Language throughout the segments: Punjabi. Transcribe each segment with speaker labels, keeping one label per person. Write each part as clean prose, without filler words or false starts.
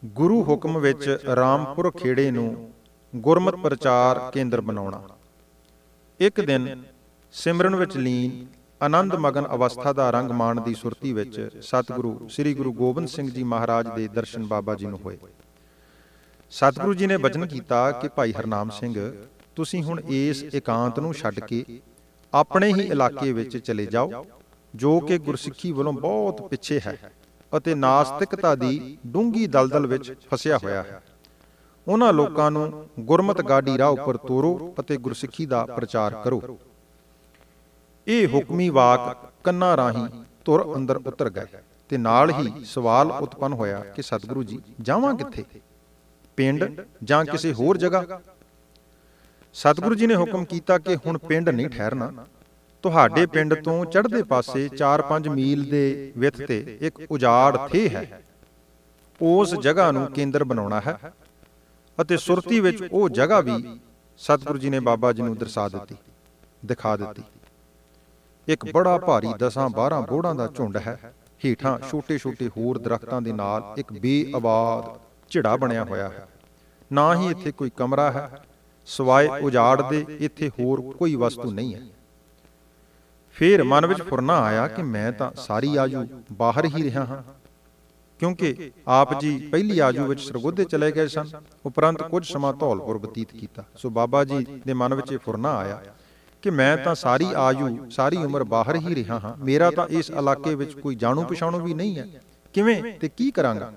Speaker 1: ਗੁਰੂ ਹੁਕਮ ਵਿੱਚ ਰਾਮਪੁਰ ਖੇੜੇ ਨੂੰ ਗੁਰਮਤਿ ਪ੍ਰਚਾਰ ਕੇਂਦਰ ਬਣਾਉਣਾ। ਇੱਕ ਦਿਨ ਸਿਮਰਨ ਵਿੱਚ ਲੀਨ ਆਨੰਦ ਮਗਨ ਅਵਸਥਾ ਦਾ ਰੰਗ ਮਾਣ ਦੀ ਸੁਰਤੀ ਵਿੱਚ ਸਤਿਗੁਰੂ ਸ੍ਰੀ ਗੁਰੂ ਗੋਬਿੰਦ ਸਿੰਘ ਜੀ ਮਹਾਰਾਜ ਦੇ ਦਰਸ਼ਨ ਬਾਬਾ ਜੀ ਨੂੰ ਹੋਏ। ਸਤਿਗੁਰੂ ਜੀ ਨੇ ਬਚਨ ਕੀਤਾ ਕਿ ਭਾਈ ਹਰਨਾਮ ਸਿੰਘ, ਤੁਸੀਂ ਹੁਣ ਇਸ ਇਕਾਂਤ ਨੂੰ ਛੱਡ ਕੇ ਆਪਣੇ ਹੀ ਇਲਾਕੇ ਵਿੱਚ ਚਲੇ ਜਾਓ, ਜੋ ਕਿ ਗੁਰਸਿੱਖੀ ਵੱਲੋਂ ਬਹੁਤ ਪਿੱਛੇ ਹੈ ਅਤੇ ਨਾਸਤਿਕਤਾ ਦੀ ਡੂੰਘੀ ਦਲਦਲ ਵਿੱਚ ਫਸਿਆ ਹੋਇਆ ਹੈ। ਉਹਨਾਂ ਲੋਕਾਂ ਨੂੰ ਗੁਰਮਤਿ ਗਾਡੀ ਰਾਹ ਉੱਪਰ ਤੋਰੋ ਅਤੇ ਗੁਰਸਿੱਖੀ ਦਾ ਪ੍ਰਚਾਰ ਕਰੋ। ਇਹ ਹੁਕਮੀ ਵਾਕ ਕੰਨਾਂ ਰਾਹੀਂ ਧੁਰ ਅੰਦਰ ਉਤਰ ਗਏ ਤੇ ਨਾਲ ਹੀ ਸਵਾਲ ਉਤਪੰਨ ਹੋਇਆ ਕਿ ਸਤਿਗੁਰੂ ਜੀ, ਜਾਵਾਂ ਕਿੱਥੇ? ਪਿੰਡ ਜਾਂ ਕਿਸੇ ਹੋਰ ਜਗ੍ਹਾ? ਸਤਿਗੁਰੂ ਜੀ ਨੇ ਹੁਕਮ ਕੀਤਾ ਕਿ ਹੁਣ ਪਿੰਡ ਨਹੀਂ ਠਹਿਰਨਾ। ਤੁਹਾਡੇ ਪਿੰਡ ਤੋਂ ਚੜ੍ਹਦੇ ਪਾਸੇ 4-5 ਮੀਲ ਦੇ ਵਿੱਥ ਤੇ ਇੱਕ ਉਜਾੜ ਥੇਹ ਹੈ। ਉਸ ਜਗ੍ਹਾ ਨੂੰ ਕੇਂਦਰ ਬਣਾਉਣਾ ਹੈ ਅਤੇ ਸੁਰਤੀ ਵਿੱਚ ਉਹ ਜਗ੍ਹਾ ਵੀ ਸਤਿਗੁਰੂ ਜੀ ਨੇ ਬਾਬਾ ਜੀ ਨੂੰ ਦਿਖਾ ਦਿੱਤੀ। ਇੱਕ ਬੜਾ ਭਾਰੀ 10-12 ਬੋੜਾਂ ਦਾ ਝੁੰਡ ਹੈ। ਹੇਠਾਂ ਛੋਟੇ-ਛੋਟੇ ਹੋਰ ਦਰਖਤਾਂ ਦੇ ਨਾਲ ਇੱਕ ਬੇਆਬਾਦ ਝਿੜਾ ਬਣਿਆ ਹੋਇਆ ਹੈ। ਨਾ ਹੀ ਇੱਥੇ ਕੋਈ ਕਮਰਾ ਹੈ, ਸਿਵਾਏ ਉਜਾੜ ਦੇ ਇੱਥੇ ਹੋਰ ਕੋਈ ਵਸਤੂ ਨਹੀਂ ਹੈ। ਫਿਰ ਮਨ ਵਿੱਚ ਫੁਰਨਾ ਆਇਆ ਕਿ ਮੈਂ ਤਾਂ ਸਾਰੀ ਆਜੂ ਬਾਹਰ ਹੀ ਰਿਹਾ ਹਾਂ, ਕਿਉਂਕਿ ਆਪ ਜੀ ਪਹਿਲੀ ਆਜੂ ਵਿੱਚ ਸਰਗੋਧੇ ਚਲੇ ਗਏ ਸਨ, ਉਪਰੰਤ ਕੁਝ ਸਮਾਂ ਧੌਲਪੁਰ ਬਤੀਤ ਕੀਤਾ। ਸੋ ਬਾਬਾ ਜੀ ਦੇ ਮਨ ਵਿੱਚ ਇਹ ਫੁਰਨਾ ਆਇਆ ਕਿ ਮੈਂ ਤਾਂ ਸਾਰੀ ਆਜੂ ਸਾਰੀ ਉਮਰ ਬਾਹਰ ਹੀ ਰਿਹਾ ਹਾਂ, ਮੇਰਾ ਤਾਂ ਇਸ ਇਲਾਕੇ ਵਿੱਚ ਕੋਈ ਜਾਣੂ ਪਛਾਣੂ ਵੀ ਨਹੀਂ ਹੈ, ਕਿਵੇਂ ਤੇ ਕੀ ਕਰਾਂਗਾ?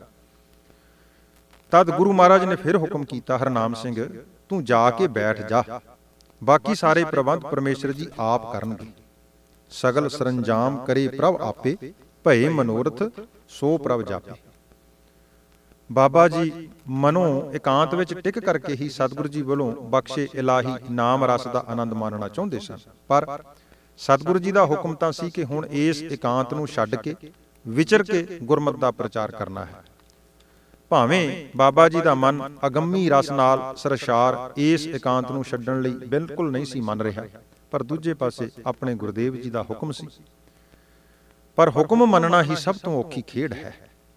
Speaker 1: ਤਦ ਗੁਰੂ ਮਹਾਰਾਜ ਨੇ ਫਿਰ ਹੁਕਮ ਕੀਤਾ, ਹਰਨਾਮ ਸਿੰਘ, ਤੂੰ ਜਾ ਕੇ ਬੈਠ ਜਾ, ਬਾਕੀ ਸਾਰੇ ਪ੍ਰਬੰਧ ਪਰਮੇਸ਼ਰ ਜੀ ਆਪ ਕਰਨਗੇ। ਸਗਲ ਸਰੰਜਾਮ ਕਰੇ ਪ੍ਰਭ ਆਪੇ, ਭਏ ਮਨੋਰਥ ਸੋ ਪ੍ਰਭ ਜਾਪੇ। ਬਾਬਾ ਜੀ ਮਨੋਂ ਇਕਾਂਤ ਵਿੱਚ ਟਿਕ ਕਰਕੇ ਹੀ ਸਤਿਗੁਰੂ ਜੀ ਵੱਲੋਂ ਬਖਸ਼ੇ ਇਲਾਹੀ ਨਾਮ ਰਸ ਦਾ ਆਨੰਦ ਮਾਣਨਾ ਚਾਹੁੰਦੇ ਸਨ। ਪਰ ਸਤਿਗੁਰੂ ਜੀ ਦਾ ਹੁਕਮ ਤਾਂ ਸੀ ਕਿ ਹੁਣ ਇਸ ਇਕਾਂਤ ਨੂੰ ਛੱਡ ਕੇ ਵਿਚਰ ਕੇ ਗੁਰਮਤਿ ਦਾ ਪ੍ਰਚਾਰ ਕਰਨਾ ਹੈ। ਭਾਵੇਂ ਬਾਬਾ ਜੀ ਦਾ ਮਨ ਅਗੰਮੀ ਰਸ ਨਾਲ ਸਰਸ਼ਾਰ ਇਸ ਇਕਾਂਤ ਨੂੰ ਛੱਡਣ ਲਈ ਬਿਲਕੁਲ ਨਹੀਂ ਸੀ ਮੰਨ ਰਿਹਾ, ਪਰ ਦੂਜੇ ਪਾਸੇ ਆਪਣੇ ਗੁਰਦੇਵ ਜੀ ਦਾ ਹੁਕਮ ਸੀ। ਪਰ ਹੁਕਮ ਮੰਨਣਾ ਹੀ ਸਭ ਤੋਂ ਔਖੀ ਖੇਡ ਹੈ।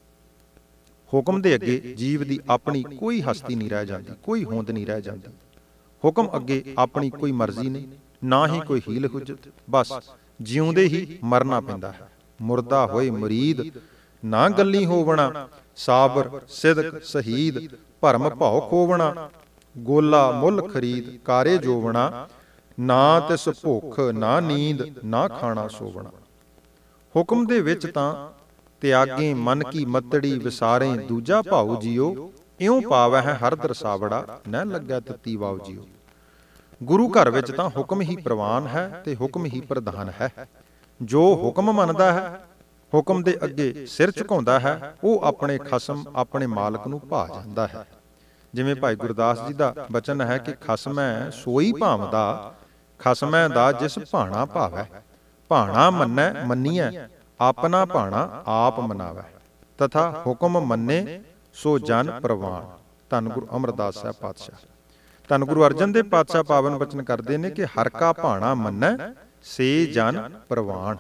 Speaker 1: ਹੁਕਮ ਦੇ ਅੱਗੇ ਜੀਵ ਦੀ ਆਪਣੀ ਕੋਈ ਹਸਤੀ ਨਹੀਂ ਰਹਿ ਜਾਂਦੀ, ਕੋਈ ਹੋਂਦ ਨਹੀਂ ਰਹਿ ਜਾਂਦੀ। ਹੁਕਮ ਅੱਗੇ ਆਪਣੀ ਕੋਈ ਮਰਜ਼ੀ ਨਹੀਂ, ਨਾ ਹੀ ਕੋਈ ਹੀਲ ਹੁਜਤ, ਬਸ ਜਿਉਂਦੇ ਹੀ ਮਰਨਾ ਪੈਂਦਾ ਹੈ। ਮੁਰਦਾ ਹੋਏ ਮੁਰੀਦ ਨਾ ਗੱਲੀ ਹੋਵਣਾ, ਸਾਬਰ ਸਿਦਕ ਸ਼ਹੀਦ ਭਰਮ ਭਾਉ ਖੋਵਣਾ, ਗੋਲਾ ਮੁੱਲ ਖਰੀਦ ਕਾਰੇ ਜੋਵਣਾ, ਨਾ ਤਿਸ ਭੁੱਖ ਨਾ ਨੀਂਦ ਨਾ ਖਾਣਾ ਸੋਵਣਾ। ਹੁਕਮ ਦੇ ਵਿੱਚ ਤਾਂ ਤਿਆਗੇ ਮਨ ਕੀ ਮਤੜੀ ਵਿਸਾਰੇ ਦੂਜਾ ਭਾਉ ਜੀਓ, ਇਉਂ ਪਾਵੈ ਹੈ ਹਰ ਦਰਸਾਵੜਾ ਨਾ ਲੱਗੈ ਤਤੀ ਵਾਉ ਜੀਓ। ਗੁਰੂ ਘਰ ਵਿੱਚ ਤਾਂ ਹੁਕਮ ਹੀ ਪ੍ਰਵਾਨ ਹੈ ਤੇ ਹੁਕਮ ਹੀ ਪ੍ਰਧਾਨ ਹੈ। ਜੋ ਹੁਕਮ ਮੰਨਦਾ ਹੈ, ਹੁਕਮ ਦੇ ਅੱਗੇ ਸਿਰ ਝੁਕਾਉਂਦਾ ਹੈ, ਉਹ ਆਪਣੇ ਖਸਮ ਆਪਣੇ ਮਾਲਕ ਨੂੰ ਭਾ ਜਾਂਦਾ ਹੈ। ਜਿਵੇਂ ਭਾਈ ਗੁਰਦਾਸ ਜੀ ਦਾ ਬਚਨ ਹੈ ਕਿ ਖਸਮੈ ਸੋਈ ਭਾਵਦਾ, ਖਸਮੈ ਦਾ ਜਿਸ ਭਾਣਾ ਭਾਵੈ, ਭਾਣਾ ਮੰਨੈ ਮੰਨੀਐ ਆਪਣਾ ਭਾਣਾ ਆਪ ਮਨਾਵੈ, ਤਥਾ ਹੁਕਮ ਮੰਨੇ ਸੋ ਜਨ ਪ੍ਰਵਾਨ। ਧੰਨ ਗੁਰੂ ਅਮਰਦਾਸ ਸਾਹਿਬ ਪਾਤਸ਼ਾਹ। ਧੰਨ ਗੁਰੂ ਅਰਜਨ ਦੇਵ ਪਾਤਸ਼ਾਹ ਪਾਵਨ ਬਚਨ ਕਰਦੇ ਨੇ ਕਿ ਹਰ ਕਾ ਭਾਣਾ ਮੰਨੈ ਸੇ ਜਨ ਪ੍ਰਵਾਨ।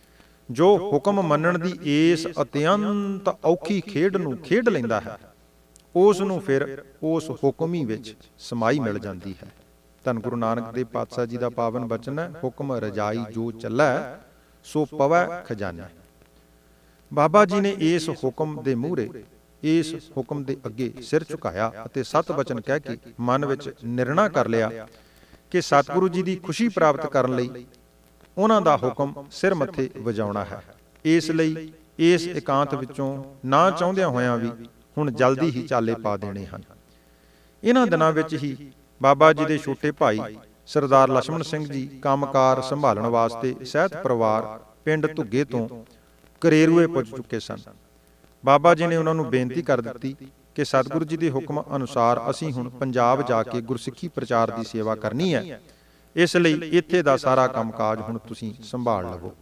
Speaker 1: ਜੋ ਹੁਕਮ ਮੰਨਣ ਦੀ ਇਸ ਅਤਿਅੰਤ ਔਖੀ ਖੇਡ ਨੂੰ ਖੇਡ ਲੈਂਦਾ ਹੈ, ਉਸ ਨੂੰ ਫਿਰ ਉਸ ਹੁਕਮ ਹੀ ਵਿੱਚ ਸਮਾਈ ਮਿਲ ਜਾਂਦੀ ਹੈ। ਧੰਨ ਗੁਰੂ ਨਾਨਕ ਦੇਵ ਪਾਤਸ਼ਾਹ ਜੀ ਦਾ ਪਾਵਨ ਬਚਨ ਹੈ, ਹੁਕਮ ਰਜਾਈ ਜੋ ਚੱਲੈ ਸੋ ਪਵੈ ਖਜ਼ਾਨਾ। ਬਾਬਾ ਜੀ ਨੇ ਇਸ ਹੁਕਮ ਦੇ ਮੂਹਰੇ, ਇਸ ਹੁਕਮ ਦੇ ਅੱਗੇ ਸਿਰ ਝੁਕਾਇਆ ਅਤੇ ਸਤ ਬਚਨ ਕਹਿ ਕੇ ਮਨ ਵਿੱਚ ਨਿਰਣਾ ਕਰ ਲਿਆ ਕਿ ਸਤਿਗੁਰੂ ਜੀ ਦੀ ਖੁਸ਼ੀ ਪ੍ਰਾਪਤ ਕਰਨ ਲਈ ਉਹਨਾਂ ਦਾ ਹੁਕਮ ਸਿਰ ਮੱਥੇ ਵਜਾਉਣਾ ਹੈ। ਇਸ ਲਈ ਇਸ ਇਕਾਂਤ ਵਿੱਚੋਂ ਨਾ ਚਾਹੁੰਦਿਆਂ ਹੋਇਆਂ ਵੀ ਹੁਣ ਜਲਦੀ ਹੀ ਚਾਲੇ ਪਾ ਦੇਣੇ ਹਨ। ਇਹਨਾਂ ਦਿਨਾਂ ਵਿੱਚ ਹੀ ਬਾਬਾ ਜੀ ਦੇ ਛੋਟੇ ਭਾਈ ਸਰਦਾਰ ਲਛਮਣ ਸਿੰਘ ਜੀ ਕੰਮਕਾਰ ਸੰਭਾਲਣ ਵਾਸਤੇ ਸਹਿਤ ਪਰਿਵਾਰ ਪਿੰਡ ਧੁੱਗੇ ਤੋਂ ਕਰੇਰੂਏ ਪੁੱਜ ਚੁੱਕੇ ਸਨ। ਬਾਬਾ ਜੀ ਨੇ ਉਹਨਾਂ ਨੂੰ ਬੇਨਤੀ ਕਰ ਦਿੱਤੀ ਕਿ ਸਤਿਗੁਰੂ ਜੀ ਦੇ ਹੁਕਮ ਅਨੁਸਾਰ ਅਸੀਂ ਹੁਣ ਪੰਜਾਬ ਜਾ ਕੇ ਗੁਰਸਿੱਖੀ ਪ੍ਰਚਾਰ ਦੀ ਸੇਵਾ ਕਰਨੀ ਹੈ, ਇਸ ਲਈ ਇੱਥੇ ਦਾ ਸਾਰਾ ਕੰਮਕਾਜ ਹੁਣ ਤੁਸੀਂ ਸੰਭਾਲ ਲਵੋ।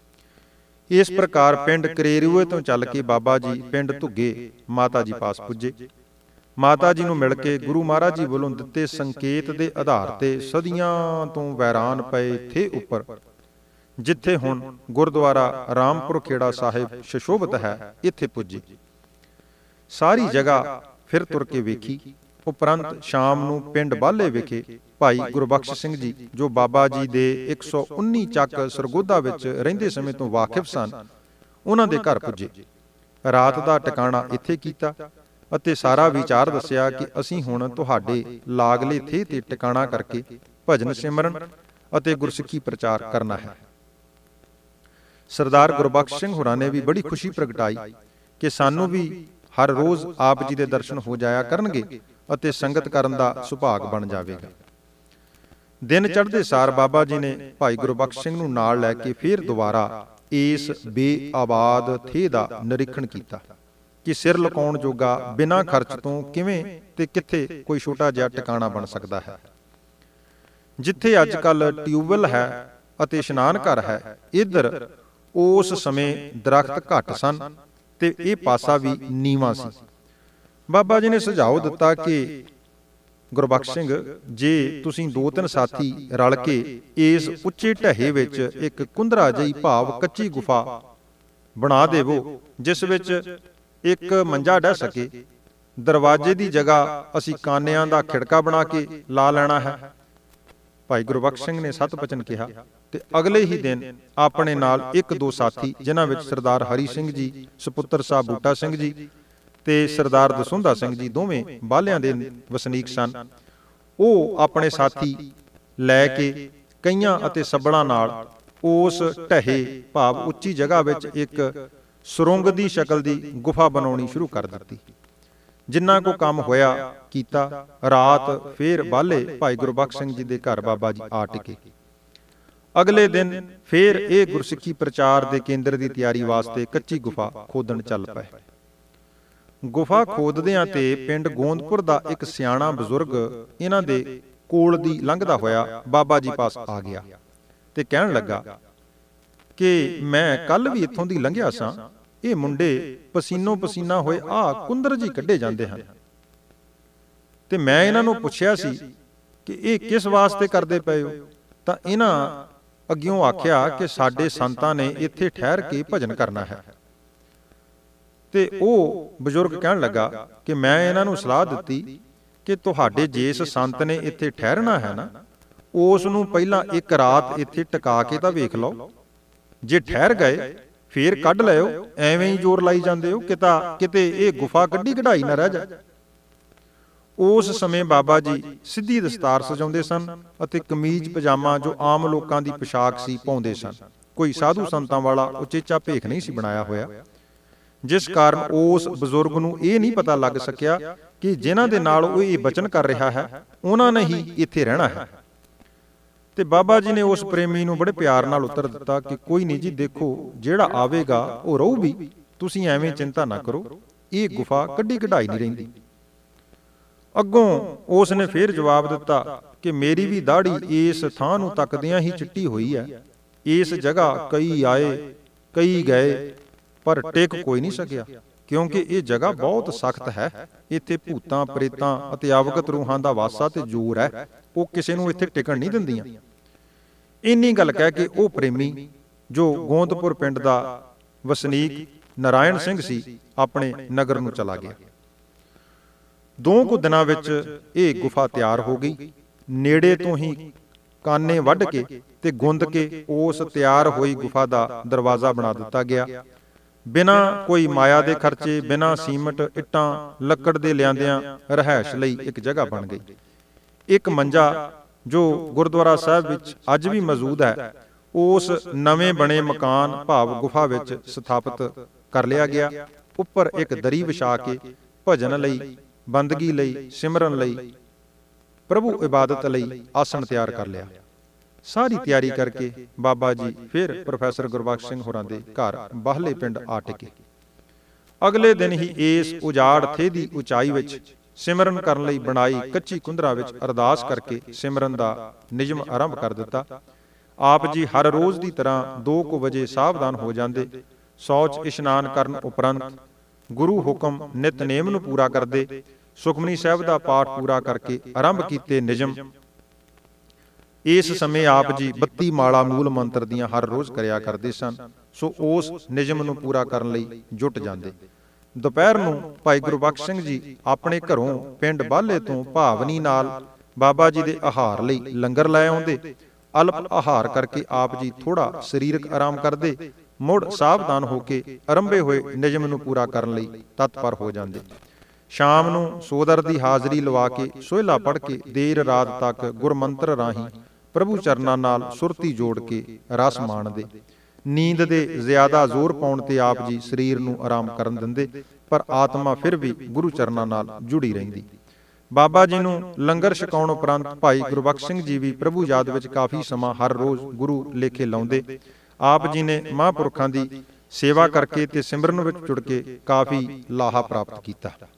Speaker 1: ਇਸ ਪ੍ਰਕਾਰ ਪਿੰਡ ਕਰੇਰੂਏ ਤੋਂ ਚੱਲ ਕੇ ਬਾਬਾ ਜੀ ਪਿੰਡ ਧੁੱਗੇ ਮਾਤਾ ਜੀ ਪਾਸ ਪੁੱਜੇ। ਮਾਤਾ ਜੀ ਨੂੰ ਮਿਲ ਕੇ ਗੁਰੂ ਮਹਾਰਾਜ ਜੀ ਵੱਲੋਂ ਦਿੱਤੇ ਸੰਕੇਤ ਦੇ ਆਧਾਰ ਤੇ ਸਦੀਆਂ ਤੋਂ ਵੈਰਾਨ ਪਏ ਥੇ ਉੱਪਰ, ਜਿੱਥੇ ਹੁਣ ਗੁਰਦੁਆਰਾ ਰਾਮਪੁਰ ਖੇੜਾ ਸਾਹਿਬ ਸ਼ਸ਼ੋਭਤ ਹੈ, ਇੱਥੇ ਪੁੱਜੇ। ਸਾਰੀ ਜਗ੍ਹਾ ਫਿਰ ਤੁਰ ਕੇ ਵੇਖੀ। ਉਪਰੰਤ ਸ਼ਾਮ ਨੂੰ ਪਿੰਡ ਬਾਲੇ ਵਿਖੇ ਭਾਈ ਗੁਰਬਖਸ਼ ਸਿੰਘ ਜੀ, ਜੋ ਬਾਬਾ ਜੀ ਦੇ 119 ਚੱਕ ਸਰਗੋਧਾ ਵਿੱਚ ਰਹਿੰਦੇ ਸਮੇਂ ਤੋਂ ਵਾਕਿਫ ਸਨ, ਉਹਨਾਂ ਦੇ ਘਰ ਪੁੱਜੇ। ਰਾਤ ਦਾ ਟਿਕਾਣਾ ਇੱਥੇ ਕੀਤਾ ਅਤੇ ਸਾਰਾ ਵਿਚਾਰ ਦੱਸਿਆ ਕਿ ਅਸੀਂ ਹੁਣ ਤੁਹਾਡੇ ਲਾਗਲੇ ਥੇ ਤੇ ਟਿਕਾਣਾ ਕਰਕੇ ਭਜਨ ਸਿਮਰਨ ਅਤੇ ਗੁਰਸਿੱਖੀ ਪ੍ਰਚਾਰ ਕਰਨਾ ਹੈ। ਸਰਦਾਰ ਗੁਰਬਖਸ਼ ਸਿੰਘ ਹੋਰਾਂ ਨੇ ਵੀ ਬੜੀ ਖੁਸ਼ੀ ਪ੍ਰਗਟਾਈ ਕਿ ਸਾਨੂੰ ਵੀ ਹਰ ਰੋਜ਼ ਆਪ ਜੀ ਦੇ ਦਰਸ਼ਨ ਹੋ ਜਾਇਆ ਕਰਨਗੇ ਅਤੇ ਸੰਗਤ ਕਰਨ ਦਾ ਸੁਭਾਗ ਬਣ ਜਾਵੇਗਾ। ਦਿਨ ਚੜ੍ਹਦੇ ਸਾਰ ਬਾਬਾ ਜੀ ਨੇ ਭਾਈ ਗੁਰਬਖਸ਼ ਸਿੰਘ ਨੂੰ ਨਾਲ ਲੈ ਕੇ ਫਿਰ ਦੁਬਾਰਾ ਇਸ ਬੇਆਬਾਦ ਥੇ ਦਾ ਨਿਰੀਖਣ ਕੀਤਾ ਕਿ ਸਿਰ ਲੁਕਾਉਣ ਜੋਗਾ ਬਿਨਾਂ ਖਰਚ ਤੋਂ ਕਿਵੇਂ ਤੇ ਕਿੱਥੇ ਕੋਈ ਛੋਟਾ ਜਿਹਾ ਟਿਕਾਣਾ ਬਣ ਸਕਦਾ ਹੈ। ਜਿੱਥੇ ਅੱਜ ਕੱਲ੍ਹ ਟਿਊਬਵੈੱਲ ਹੈ ਅਤੇ ਇਸ਼ਨਾਨ ਘਰ ਹੈ, ਇੱਧਰ ਉਸ ਸਮੇਂ ਦਰਖਤ ਘੱਟ ਸਨ ਤੇ ਇਹ ਪਾਸਾ ਵੀ ਨੀਵਾਂ ਸੀ। ਬਾਬਾ ਜੀ ਨੇ ਸੁਝਾਅ ਦਿੱਤਾ ਕਿ ਗੁਰਬਖਸ਼ ਸਿੰਘ, ਜੇ ਤੁਸੀਂ 2-3 ਸਾਥੀ ਰਲ ਕੇ ਇਸ ਉੱਚੇ ਢਹੇ ਵਿੱਚ ਇੱਕ ਕੁੰਦਰਾ ਜਿਹੀ ਭਾਵ ਕੱਚੀ ਗੁਫਾ ਬਣਾ ਦੇਵੋ, ਜਿਸ ਵਿੱਚ ਇੱਕ ਮੰਜਾ ਡਹਿ ਸਕੇ, ਦਰਵਾਜ਼ੇ ਦੀ ਜਗ੍ਹਾ ਅਸੀਂ ਕਾਨਿਆਂ ਦਾ ਖਿੜਕਾ ਬਣਾ ਕੇ ਲਾ ਲੈਣਾ ਹੈ। ਭਾਈ ਗੁਰਬਖਸ਼ ਸਿੰਘ ਨੇ ਸਤ ਬਚਨ ਕਿਹਾ ਤੇ ਅਗਲੇ ਹੀ ਦਿਨ ਆਪਣੇ ਨਾਲ 1-2 ਸਾਥੀ, ਜਿਨ੍ਹਾਂ ਵਿੱਚ ਸਰਦਾਰ ਹਰੀ ਸਿੰਘ ਜੀ, ਸਪੁੱਤਰ ਸਾਹਿਬ ਬੂਟਾ ਸਿੰਘ ਜੀ ਤੇ ਸਰਦਾਰ ਦਸੁੰਧਾ ਸਿੰਘ ਜੀ, ਦੋਵੇਂ ਬਾਲਿਆਂ ਦੇ ਵਸਨੀਕ ਸਨ, ਉਹ ਆਪਣੇ ਸਾਥੀ ਲੈ ਕੇ ਕਈਆਂ ਅਤੇ ਸੱਬਲਾਂ ਨਾਲ ਉਸ ਢਹੇ ਭਾਵ ਉੱਚੀ ਜਗ੍ਹਾ ਵਿੱਚ ਇੱਕ ਸੁਰੰਗ ਦੀ ਸ਼ਕਲ ਦੀ ਗੁਫਾ ਬਣਾਉਣੀ ਸ਼ੁਰੂ ਕਰ ਦਿੱਤੀ। ਜਿੰਨਾ ਕੋ ਕੰਮ ਹੋਇਆ ਕੀਤਾ। ਰਾਤ ਫੇਰ ਬਾਲੇ ਭਾਈ ਗੁਰਬਖਸ਼ ਸਿੰਘ ਜੀ ਦੇ ਘਰ ਬਾਬਾ ਜੀ ਆ ਟਿਕੇ। ਅਗਲੇ ਦਿਨ ਫੇਰ ਇਹ ਗੁਰਸਿੱਖੀ ਪ੍ਰਚਾਰ ਦੇ ਕੇਂਦਰ ਦੀ ਤਿਆਰੀ ਵਾਸਤੇ ਕੱਚੀ ਗੁਫਾ ਖੋਦਣ ਚੱਲ ਪਏ। ਗੁਫਾ ਖੋਦਦਿਆਂ ਤੇ ਪਿੰਡ ਗੋਂਦਪੁਰ ਦਾ ਇੱਕ ਸਿਆਣਾ ਬਜ਼ੁਰਗ ਇਹਨਾਂ ਦੇ ਕੋਲ ਦੀ ਲੰਘਦਾ ਹੋਇਆ ਬਾਬਾ ਜੀ ਪਾਸ ਆ ਗਿਆ ਤੇ ਕਹਿਣ ਲੱਗਾ ਕਿ ਮੈਂ ਕੱਲ ਵੀ ਇੱਥੋਂ ਦੀ ਲੰਘਿਆ ਸਾਂ, ਇਹ ਮੁੰਡੇ ਪਸੀਨੋ ਪਸੀਨਾ ਹੋਏ ਕੁੰਦਰ ਜੀ ਕੱਢੇ ਜਾਂਦੇ ਹਨ ਤੇ ਮੈਂ ਇਹਨਾਂ ਨੂੰ ਪੁੱਛਿਆ ਸੀ ਕਿ ਇਹ ਕਿਸ ਵਾਸਤੇ ਕਰਦੇ ਪਏ ਹੋ, ਤਾਂ ਇਹਨਾਂ ਅੱਗਿਓਂ ਆਖਿਆ ਕਿ ਸਾਡੇ ਸੰਤਾਂ ਨੇ ਇੱਥੇ ਠਹਿਰ ਕੇ ਭਜਨ ਕਰਨਾ ਹੈ। ਤੇ ਉਹ ਬਜ਼ੁਰਗ ਕਹਿਣ ਲੱਗਾ ਕਿ ਮੈਂ ਇਹਨਾਂ ਨੂੰ ਸਲਾਹ ਦਿੱਤੀ ਕਿ ਤੁਹਾਡੇ ਜਿਸ ਸੰਤ ਨੇ ਇੱਥੇ ਠਹਿਰਨਾ ਹੈ ਨਾ, ਉਸ ਨੂੰ ਪਹਿਲਾਂ ਇੱਕ ਰਾਤ ਇੱਥੇ ਟਿਕਾ ਕੇ ਤਾਂ ਵੇਖ ਲਓ, ਜੇ ਠਹਿਰ ਗਏ ਫੇਰ ਕੱਢ ਲਿਓ, ਐਵੇਂ ਹੀ ਜ਼ੋਰ ਲਾਈ ਜਾਂਦੇ ਹੋ, ਕਿਤੇ ਇਹ ਗੁਫਾ ਕੱਢੀ ਕਢਾਈ ਨਾ ਰਹਿ ਜਾਏ। ਉਸ ਸਮੇਂ ਬਾਬਾ ਜੀ ਸਿੱਧੀ ਦਸਤਾਰ ਸਜਾਉਂਦੇ ਸਨ ਅਤੇ ਕਮੀਜ਼ ਪਜਾਮਾ, ਜੋ ਆਮ ਲੋਕਾਂ ਦੀ ਪੋਸ਼ਾਕ ਸੀ, ਪਾਉਂਦੇ ਸਨ। ਕੋਈ ਸਾਧੂ ਸੰਤਾਂ ਵਾਲਾ ਉਚੇਚਾ ਭੇਖ ਨਹੀਂ ਸੀ ਬਣਾਇਆ ਹੋਇਆ, ਜਿਸ ਕਾਰਨ ਉਸ ਬਜ਼ੁਰਗ ਨੂੰ ਇਹ ਨਹੀਂ ਪਤਾ ਲੱਗ ਸਕਿਆ ਕਿ ਜਿਨ੍ਹਾਂ ਦੇ ਨਾਲ ਉਹ ਇਹ ਬਚਨ ਕਰ ਰਿਹਾ ਹੈ, ਉਹਨਾਂ ਨੇ ਹੀ ਇੱਥੇ ਰਹਿਣਾ ਹੈ। ਤੇ ਬਾਬਾ ਜੀ ਨੇ ਉਸ ਪ੍ਰੇਮੀ ਨੂੰ ਬੜੇ ਪਿਆਰ ਨਾਲ ਉੱਤਰ ਦਿੱਤਾ ਕਿ ਕੋਈ ਨਹੀਂ ਜੀ, ਦੇਖੋ ਜਿਹੜਾ ਆਵੇਗਾ ਉਹ ਰਹੂ ਵੀ, ਤੁਸੀਂ ਐਵੇਂ ਚਿੰਤਾ ਨਾ ਕਰੋ, ਇਹ ਗੁਫਾ ਕੱਢੀ ਕਢਾਈ ਨਹੀਂ ਰਹਿੰਦੀ। ਅੱਗੋਂ ਉਸ ਨੇ ਫੇਰ ਜਵਾਬ ਦਿੱਤਾ ਕਿ ਮੇਰੀ ਵੀ ਦਾੜੀ ਇਸ ਥਾਂ ਨੂੰ ਤੱਕਦਿਆਂ ਹੀ ਚਿੱਟੀ ਹੋਈ ਹੈ। ਇਸ ਜਗ੍ਹਾ ਕਈ ਆਏ ਕਈ ਗਏ, ਪਰ ਟਿਕ ਕੋਈ ਨਹੀਂ ਸਕਿਆ, ਕਿਉਂਕਿ ਇਹ ਜਗ੍ਹਾ ਬਹੁਤ ਸਖਤ ਹੈ। ਇੱਥੇ ਭੂਤਾਂ ਪ੍ਰੇਤਾਂ ਅਤੇ ਅਵਗਤ ਰੂਹਾਂ ਦਾ ਵਾਸਾ ਤੇ ਜ਼ੋਰ ਹੈ, ਉਹ ਕਿਸੇ ਨੂੰ ਇੱਥੇ ਟਿਕਣ ਨਹੀਂ ਦਿੰਦੀਆਂ। ਇੰਨੀ ਗੱਲ ਕਹਿ ਕੇ ਉਹ ਪ੍ਰੇਮੀ, ਜੋ ਗੋਂਦਪੁਰ ਪਿੰਡ ਦਾ ਵਸਨੀਕ ਨਾਰਾਇਣ ਸਿੰਘ ਸੀ, ਆਪਣੇ ਨਗਰ ਨੂੰ ਚਲਾ ਗਿਆ। 2 ਕੁ ਦਿਨਾਂ ਵਿੱਚ ਇਹ ਗੁਫਾ ਤਿਆਰ ਹੋ ਗਈ। ਨੇੜੇ ਤੋਂ ਹੀ ਕਾਨੇ ਵੱਢ ਕੇ ਤੇ ਗੁੰਦ ਕੇ ਉਸ ਤਿਆਰ ਹੋਈ ਗੁਫਾ ਦਾ ਦਰਵਾਜ਼ਾ ਬਣਾ ਦਿੱਤਾ ਗਿਆ। ਬਿਨਾਂ ਕੋਈ ਮਾਇਆ ਦੇ ਖਰਚੇ, ਬਿਨਾਂ ਸੀਮਟ, ਇੱਟਾਂ, ਲੱਕੜ ਦੇ ਲਿਆਂਦਿਆਂ ਰਿਹਾਇਸ਼ ਲਈ ਇੱਕ ਜਗ੍ਹਾ ਬਣ ਗਈ। ਇੱਕ ਮੰਜਾ ਜੋ ਗੁਰਦੁਆਰਾ ਸਾਹਿਬ ਵਿੱਚ ਅੱਜ ਵੀ ਮੌਜੂਦ ਹੈ, ਉਸ ਨਵੇਂ ਬਣੇ ਮਕਾਨ ਭਾਵ ਗੁਫਾ ਵਿੱਚ ਸਥਾਪਿਤ ਕਰ ਲਿਆ ਗਿਆ। ਉੱਪਰ ਇੱਕ ਦਰੀ ਵਿਛਾ ਕੇ ਭਜਨ ਲਈ, ਬੰਦਗੀ ਲਈ, ਸਿਮਰਨ ਲਈ, ਪ੍ਰਭੂ ਇਬਾਦਤ ਲਈ ਆਸਣ ਤਿਆਰ ਕਰ ਲਿਆ। ਸਾਰੀ ਤਿਆਰੀ ਕਰਕੇ ਬਾਬਾ ਜੀ ਫਿਰ ਪ੍ਰੋਫੈਸਰ ਗੁਰਬਖਸ਼ ਸਿੰਘ ਹੋਰਾਂ ਦੇ ਘਰ ਬਾਹਲੇ ਪਿੰਡ ਆ ਟਿਕੇ। ਅਗਲੇ ਦਿਨ ਹੀ ਇਸ ਉਜਾੜ ਥੇ ਦੀ ਉਚਾਈ ਵਿੱਚ ਸਿਮਰਨ ਕਰਨ ਲਈ ਬਣਾਈ ਕੱਚੀ ਕੁੰਦਰਾ ਵਿੱਚ ਅਰਦਾਸ ਕਰਕੇ ਸਿਮਰਨ ਦਾ ਨਿਯਮ ਆਰੰਭ ਕਰ ਦਿੱਤਾ। ਆਪ ਜੀ ਹਰ ਰੋਜ਼ ਦੀ ਤਰ੍ਹਾਂ 2 ਕੁ ਵਜੇ ਸਾਵਧਾਨ ਹੋ ਜਾਂਦੇ। ਸ਼ੌਚ ਇਸ਼ਨਾਨ ਕਰਨ ਉਪਰੰਤ ਗੁਰੂ ਹੁਕਮ ਨਿਤਨੇਮ ਨੂੰ ਪੂਰਾ ਕਰਦੇ। ਸੁਖਮਨੀ ਸਾਹਿਬ ਦਾ ਪਾਠ ਪੂਰਾ ਕਰਕੇ ਆਰੰਭ ਕੀਤੇ ਨਿਯਮ। ਇਸ ਸਮੇਂ ਆਪ ਜੀ 32 ਮਾਲਾ ਮੂਲ ਮੰਤਰ ਦੀਆਂ ਹਰ ਰੋਜ਼ ਕਰਿਆ ਕਰਦੇ ਸਨ। ਸੋ ਉਸ ਨਿਯਮ ਨੂੰ ਪੂਰਾ ਕਰਨ ਲਈ ਜੁਟ ਜਾਂਦੇ। ਦੁਪਹਿਰ ਨੂੰ ਭਾਈ ਗੁਰਬਖਸ਼ ਸਿੰਘ ਜੀ ਆਪਣੇ ਘਰੋਂ ਪਿੰਡ ਬਾਲੇ ਤੋਂ ਭਾਵਨੀ ਨਾਲ ਬਾਬਾ ਜੀ ਦੇ ਆਹਾਰ ਲਈ ਲੰਗਰ ਲੈ ਆਉਂਦੇ। ਅਲਪ ਆਹਾਰ ਕਰਕੇ ਆਪ ਜੀ ਥੋੜਾ ਸਰੀਰਕ ਆਰਾਮ ਕਰਦੇ, ਮੁੜ ਸਾਵਧਾਨ ਹੋ ਕੇ ਆਰੰਭੇ ਹੋਏ ਨਿਯਮ ਨੂੰ ਪੂਰਾ ਕਰਨ ਲਈ ਤਤਪਰ ਹੋ ਜਾਂਦੇ। ਸ਼ਾਮ ਨੂੰ ਸੋਦਰ ਦੀ ਹਾਜ਼ਰੀ ਲਵਾ ਕੇ ਸੋਹਿਲਾ ਪੜ੍ਹ ਕੇ ਦੇਰ ਰਾਤ ਤੱਕ ਗੁਰਮੰਤਰ ਰਾਹੀਂ ਪ੍ਰਭੂ ਚਰਨਾਂ ਨਾਲ ਸੁਰਤੀ ਜੋੜ ਕੇ ਰਸ ਮਾਣਦੇ। ਨੀਂਦ ਦੇ ਜ਼ਿਆਦਾ ਜ਼ੋਰ ਪਾਉਣ ਤੇ ਆਪ ਜੀ ਸਰੀਰ ਨੂੰ ਆਰਾਮ ਕਰਨ ਦਿੰਦੇ, ਪਰ ਆਤਮਾ ਫਿਰ ਵੀ ਗੁਰੂ ਚਰਨਾਂ ਨਾਲ ਜੁੜੀ ਰਹਿੰਦੀ। ਬਾਬਾ ਜੀ ਨੂੰ ਲੰਗਰ ਛਕਾਉਣ ਉਪਰੰਤ ਭਾਈ ਗੁਰਬਖਸ਼ ਸਿੰਘ ਜੀ ਵੀ ਪ੍ਰਭੂ ਯਾਦ ਵਿੱਚ ਕਾਫੀ ਸਮਾਂ ਹਰ ਰੋਜ਼ ਗੁਰੂ ਲੇਖੇ ਲਾਉਂਦੇ। ਆਪ ਜੀ ਨੇ ਮਹਾਂਪੁਰਖਾਂ ਦੀ ਸੇਵਾ ਕਰਕੇ ਤੇ ਸਿਮਰਨ ਵਿੱਚ ਜੁੜ ਕੇ ਕਾਫੀ ਲਾਹਾ ਪ੍ਰਾਪਤ ਕੀਤਾ।